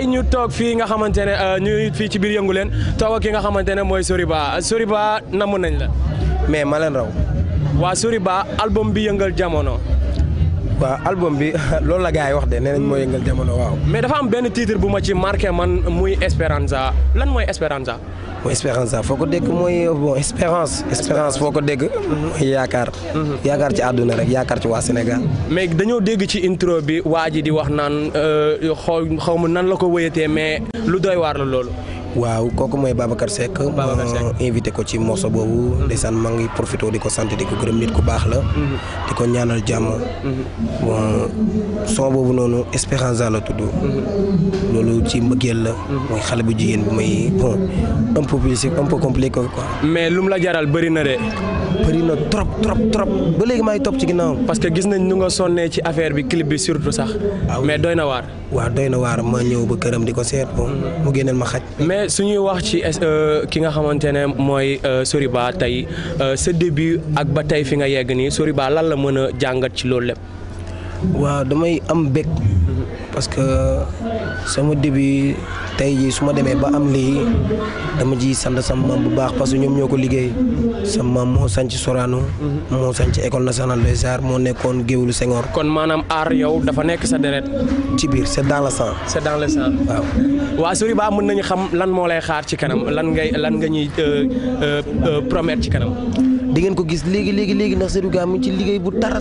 tey ñu toog fii nga xamante ne ñu fii ci biir yëngu leen toog ak ki nga xamante ne mooy Soriba Soriba namm nañ la. mais ma leen raw. waa Soriba album bi yëngal jamono. waaw album bi loolu la gars yi wax de nee nañ moo yëngal jamono waaw. mais dafa am benn titre bu ma ci marqué man muy Esperanza lan mooy Esperanza. mooy Esperanza foo ko dégg mooy bon espérance foo ko dégg. mooy yaakaar. yaakaar ci àdduna rek yaakaar ci waa Sénégal. mais dañoo dégg ci intro bi waa ji di wax naan xaw ma nan la ko wéyatee mais lu doy waar la loolu. waaw kooku mooy Babacar Seck. Babacar Seck invité ko ci morceau boobu. ndeysaan maa ngi profité di ko sant di ko gërëm nit ku baax la. di ko ñaanal jàmm. bon son boobu noonu Esperanza la tudd. loolu ci mbëggeel la. mooy xale bu jigéen bi may bon un peu plus un peu compliqué quoi. mais lum la jaral bëri na de. bëri na trop ba léegi maa ngi topp ci ginnaaw. parce que gis nañ nu nga sonnee ci affaire bi clip bi surtout sax. mais doy na waar. waaw doy na waar ma ñëw ba këram di ko seet bon mu génneel ma xaj. mais suñuy wax ci ki nga xamante ne mooy Soriba tey sa début ak ba tey fi nga yegg nii Soriba lan la mën a jàngat ci loolu lépp. waaw damay am bég parce que sama début tey jii su ma demee ba am lii dama ji sant sama maam bu baax parce que ñoom ñoo ko liggéey sama maam moo sanc Sorano moo sanc école nationale des arts moo nekkoon géwélu Senghor. kon maanaam aar yow dafa nekk sa deret. ci biir c'est dans le sang. c'est dans le sang. waaw. waa Soriba mën nañu xam lan moo lay xaar ci kanam lan nga ñuy promettre ci kanam. di ngeen ko gis léegi ndax Soriba mu ci liggéey bu tar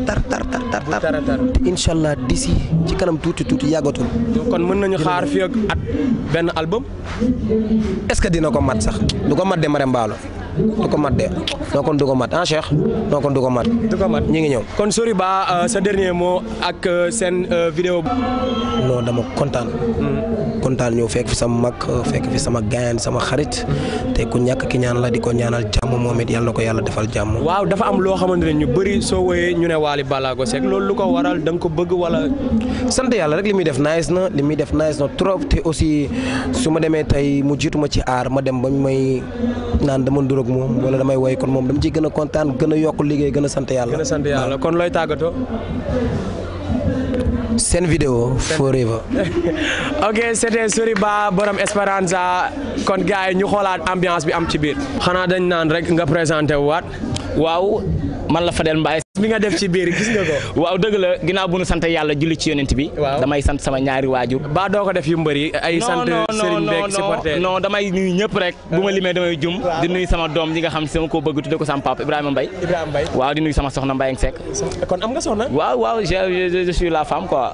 te incha allah d'ici ci kanam tuuti yàggatul. kon mën nañu xaar fii ak at benn album. est-ce que dina ko mat sax du ko mat de Marème Mballo du ko mat de non kon du ko mat ah Cheikh non kon du ko mat. ñu ngi ñëw. kon Soriba sa dernier mot ak seen vidéo. non dama kontaan ñëw fekk fi sama mag fekk fi sama gaañ sama xarit te ku ñàkk ki ñaan la di ko ñaanal jàmm moom it yàlla na ko yàlla defal jàmm. waaw dafa am loo xamante ne ñu bëri soo woyee ñu ne Wally Ballago Seck loolu lu ko waral da nga ko bëgg wala. sant yàlla rek li muy def nice na trop te aussi su ma demee tey mu jiitu ma ci aar ma dem ba may naan dama nduróog moom wala damay woy kon moom dama ciy gën a kontaan gën a yokk liggéey gën a sant yàlla. kon looy tàggatoo. seen vidéo forever. ok c'était Soriba borom Esperanza kon gars yi ñu xoolaat ambiance bi am ci biir. xanaa dañ naan rek nga présenté waat. waaw man la Fadel Mbaye. bi nga def ci biir gis nga ko. waaw dëgg la ginnaaw bu nu sant yàlla julli ci yonent bi. damay sant sama ñaari waajur. ba doo ko def yu mbëri ay sant Serigne Beek supporter. non damay nuyu ñëpp rek. bu ma limee damay jum. di nuyu sama doom yi nga xam si sama koo bëgg tudde ko sama papa Ibrahima Mbaye. waaw di nuyu sama soxna Mbaye Seck. kon am nga soxna. waaw je suis la femme quoi.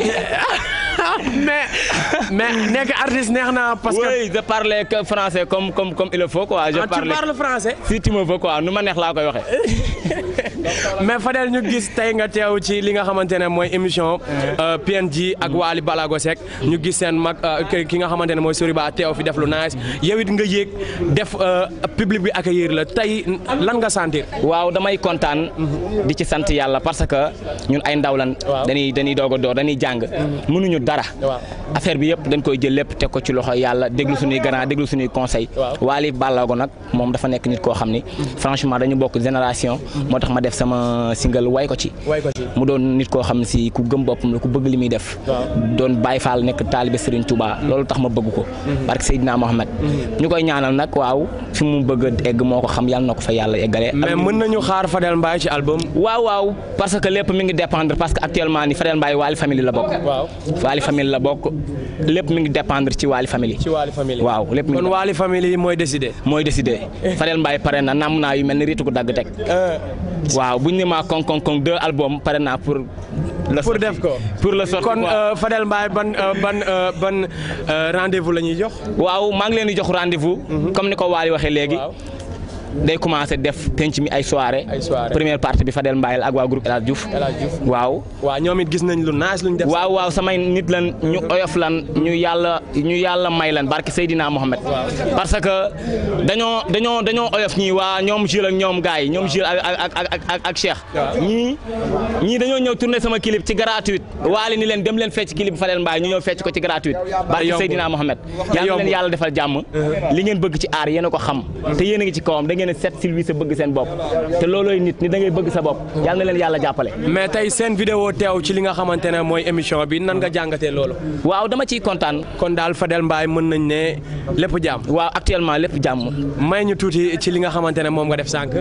mais nekk artiste neex na parce que. oui je parle français comme il le faut quoi. tu parles français. si tu me veux quoi nu ma neex laa koy waxee. mais Fadel ñu gis tey nga teew ci li nga xamante ne mooy émission PNJ ak Wally Ballago Seck ñu gis seen mag ki nga xamante ne mooy Soriba teew fi def lu nice yow it nga yéeg def public bi accueillir la tey lan nga sentir. waaw damay kontaan di ci sant yàlla parce que ñun ay ndaw lan dañuy doog a door dañuy jàng mënuñu dara affaire bi yëpp dañ koy jël lépp teg ko ci loxo yàlla déglu suñuy grand déglu suñuy conseil Wally Ballago nag moom dafa nekk nit koo xam ni franchement dañu bokk génération moo tax ma def sama single way ko ci mu doon nit koo xam ne si ku gëm boppam la ku bëgg li muy def doon Baye Fall nekk taalibe Serigne Touba loolu tax ma bëgg ko barke Seydina Mohamed ñu koy ñaanal nag waaw fi mu bëgg egg moo ko xam yàlla na ko fa yàlla eggale. mais mën nañu xaar Fadel Mbaye ci album. waaw parce que lépp mi ngi dépendre parce que actuellement ni Fadel Mbaye Wally Family la bokk. Wally Family la bokk lépp mi ngi dépendre ci Wally Family. waaw lépp mi ngi. kon Wally Family mooy décider. Fadel Mbaye pare na namm naa yu mel ni riitu ko dagg teg. waaw buñ ne maa koŋ 2 album pare naa pour. def ko pour le sortir kon Fadel Mbaye ban rendez-vous la ñuy jox. waaw maa ngi leen di jox rendez-vous. comme ni ko Wally waxee léegi. day commencé def penc mi ay soirée première partie bi Fadel Mbaye ak waa groupe El Hadj Diouf waaw ñoom it gis nañ lu nice luñ def waaw samay nit lan ñu oyof lan ñu yàlla may lan barke Seydina Mohamed parce que dañoo oyof ñii waa ñoom Jules ak ñoom gars yi ñoom Jules ak Cheikh ñii dañoo ñëw tourner sama clip ci gratuite waale ni leen dem leen fecc clip Fadel Mbaye ñu ñëw fecc ko ci gratuite barke Seydina Mohamed yàlla leen yàlla defal jàmm li ngeen bëgg ci aar yéen a ko xam te yéen a ngi ci kawam da ngeen yéene set silvissé bëgg seen bopp te loolooy nit ni da ngay bëgg sa bopp yàlla na leen yàlla jàppale. mais tey seen vidéo teew ci li nga xamante ne mooy émission bi nan nga jàngatee loolu. waaw dama ciy kontaan. kon daal Fadel Mbaye mën nañ ne lépp jàmm. waaw actuellement lépp jàmm. may ñu tuuti ci li nga xamante ne moom nga def sànq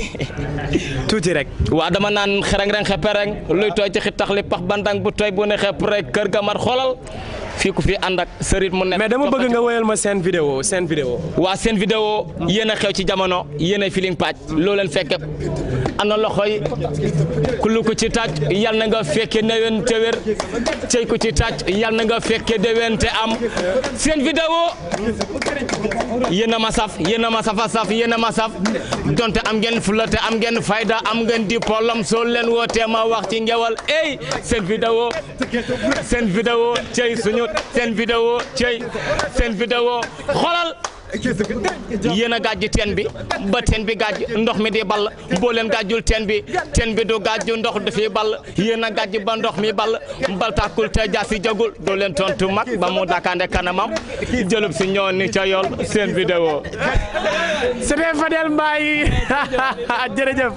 tuuti rek. waaw dama naan xereng reng xepereng luy tooy ci xitax li pax bandang bu tooy bu ne xep rek kër ga mat xoolal fii ku fi ànd ak sërit mu ne. mais dama bëgg nga wéyal ma seen vidéo. waa seen vidéo yéen a xew ci jamono yéen a Feeling Patch loo leen fekke ana loxo yi ku lu ko ci tàcc yal na nga fekke newen te wér cey ku ci tàcc yal na nga fekke dewen te am seen vidéo yéen a ma saf yéen a ma safa saf yéen a ma saf donte am ngeen fulla te am ngeen fayda am ngeen di problème soo leen wootee ma wax ci ngewal ey seen vidéo cey suñu seen vidéo cey seen vidéo xoolal yéen a gàjj teen bi ba teen bi gàjj ndox mi di ball boo leen gàjjul teen bi du gàjj ndox du fi ball yéen a gàjj ba ndox mi ball bal tàkkul te jaasi jagul doo leen tontu mag ba mu dakande kanamam jëlub si ñoo ni ca yool seen vidéo. c'était Fadel Mbaye jërëjëf.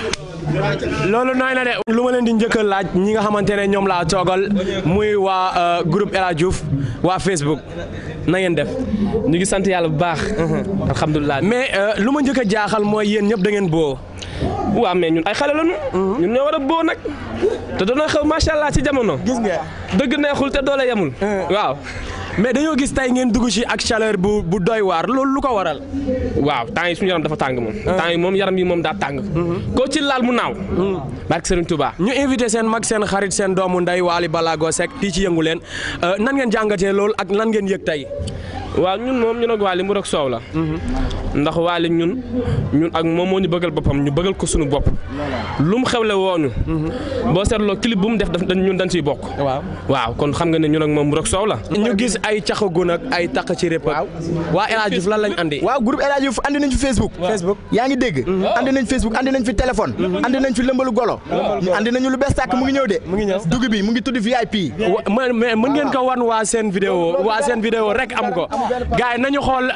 loolu nooy na de lu ma leen di njëkk a laaj ñi nga xamante ne ñoom laa toogal muy waa groupe El Hadj Diouf waa Facebook na ngeen def. ñu ngi sant yàlla bu baax. alhamdulilah. mais lu ma njëkk a jaaxal mooy yéen ñëpp da ngeen boo. waaw mais ñun ay xale lañu. ñun ñoo war a boo nag. te doona xew macha allah ci jamono. gis nga dëgg neexul te doole yemul. waaw. mais dañoo gis tey ngeen dugg ci ak chaleur bu doy waar loolu lu ko waral. waaw temps yi suñu yaram dafa tàng moom. temps yi moom yaram yi moom daa tàng. koo ci laal mu naaw. barke Serigne Touba. ñu invité seen mag seen xarit seen doomu nday Waly Balago Seck fii ci Yëngu Leen nan ngeen jàngatee loolu ak lan ngeen yëg tey. waaw ñun ak Waly mu rek soow la. ndax Waly ñun ak moom moo ñu bëggal boppam ñu bëggal ko suñu bopp. lu mu xewle wooñu. boo seetloo clip bu mu def ñun dañ ciy bokk. waaw kon xam nga ne ñun ak moom mu rek soow la. ñu gis ay caxagun ak ay taq ci rëpp. waa El Hadj Diouf lan lañ andi. waaw groupe El Hadj Diouf andi nañ fi Facebook. yaa ngi dégg. andi nañ Facebook andi nañ fi téléphone. andi nañ fi lëmbalu golo. andi nañu lu bees tàkk mu ngi ñëw de. dugub bi mu ngi tudd VIP. mais mën ngeen ko wan waa seen vidéo rek am ko. gars yi nañu xool.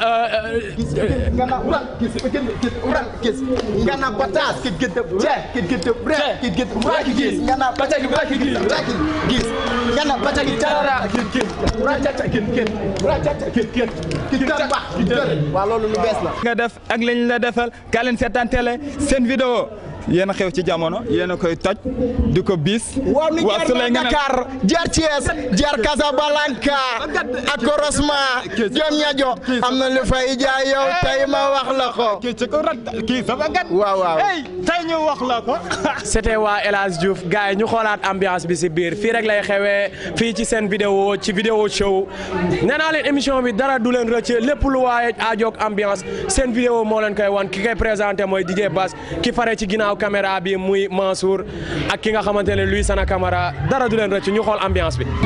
ngana patas kit get break kit get gis ngana pataki gis ngana pataki tarara waaw loolu lu bees la nga def ak lañ la defal ka leen seetaan télé seen vidéo yéen a xew ci jamono yéen a koy toj di ko bis. waaw ni jaar Dakar jaar Thiès jaar Casablanca ak Korosma jom ñajo am na lu fay jaay yow tey ma wax la ko. kii sama gat. waaw. hey tey ñu wax la ko. c'était waa El Hadj Diouf gars yi ñu xoolaat ambiance bi si biir fii rek lay xewee fii ci seen vidéo ci vidéo show nee naa leen émission bi dara du leen rëcc lépp lu waaye aajoog ambiance seen vidéo moo leen koy wan ki koy présenté mooy DJ Bass ki fare ci ginnaaw caméra bi muy Mansour ak ki nga xamante ne Louis Sana Camara dara du leen rëcc ñu xool ambiance bi.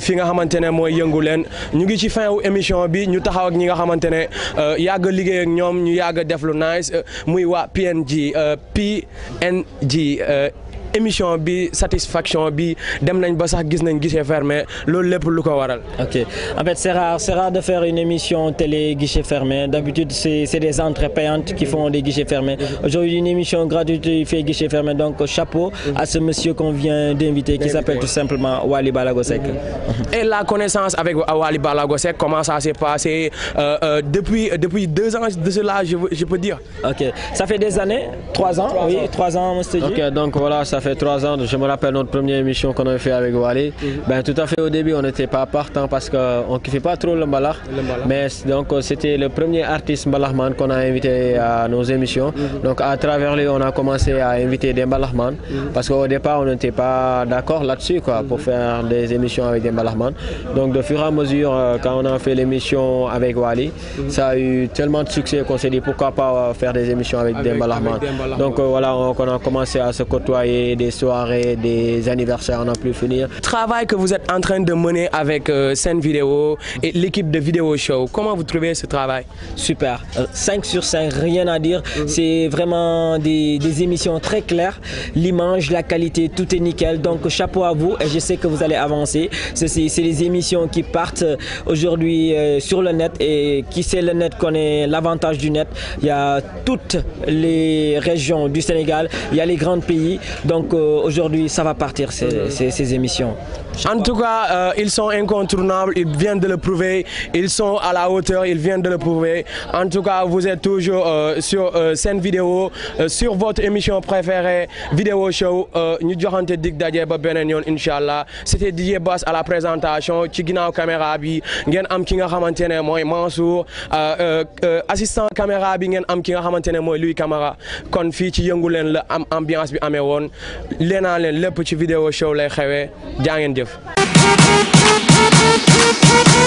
fi nga xamante ne mooy yëngu leen ñu ngi ci fin wu émission bi ñu taxaw ak ñi nga xamante ne yàgg liggéey ak ñoom ñu yàgg def lu nice muy waa PNG émission bi satisfaction bi dem nañ ba sax gis nañ guichet fermé loolu lépp lu ko waral. Ok, en fait c'est rare de faire une émission télé guichet fermé. D'habitude c'est des entrées payantes qui font des guichets fermés. Aujourd'hui une émission gratuite qui fait guichet fermé, donc chapeau à ce monsieur qu'on vient d'inviter qui s'appelle tout simplement Wally Ballago Seck. Et la connaissance avec Wally Ballago Seck, comment ça s'est passé depuis 2 ans de cela, je peux dire. Ok, ça fait des années, 3 ans, oui, 3 ans, Mr. G. Ok, donc voilà, ça fait 3 ans, je me rappelle notre première émission qu'on avait fait avec Wally. Ben, tout à fait au début, on n'était pas partant parce qu'on ne kiffait pas trop le mbalakh. Mais donc c'était le premier artiste mbalakman qu'on a invité à nos émissions. Donc à travers lui, on a commencé à inviter des mbalakman parce qu'au départ, on n'était pas d'accord là-dessus pour faire des émissions avec des mbalakman. Donc de fur et à mesure, quand on a fait l'émission avec Wally, ça a eu tellement de succès qu'on s'est dit pourquoi pas faire des émissions avec des mbalakman. Donc voilà, on a commencé à se côtoyer, des soirées, des anniversaires, on n'a plus finir. Le travail que vous êtes en train de mener avec Sen Vidéo et l'équipe de Vidéo Show, comment vous trouvez ce travail? Super, 5 sur 5, rien à dire. C'est vraiment des émissions très claires. L'image, la qualité, tout est nickel. Donc chapeau à vous et je sais que vous allez avancer. C'est les émissions qui partent aujourd'hui sur le net et qui sait le net connaît l'avantage du net. Il y a toutes les régions du Sénégal, il y a les grands pays. Donc aujourd'hui, ça va partir ces émissions. En tout cas, ils sont incontournables, ils viennent de le prouver, ils sont à la hauteur, ils viennent de le prouver. En tout cas, vous êtes toujours sur Sen Vidéo, sur votre émission préférée, Vidéo Show. Ñu joxante dig daje ba beneen yoon inchallah. C'était DJ Bass à la présentation ci ginnaaw caméra bi ngeen am ki nga xamante ne mooy Mansour, assistant caméra bi ngeen am ki nga xamante ne mooy Louis Camara. Kon fii ci yëngu leen la am ambiance bi amee woon leenaa leen lépp ci Vidéo Show lay xewee jaa ngeen jëf.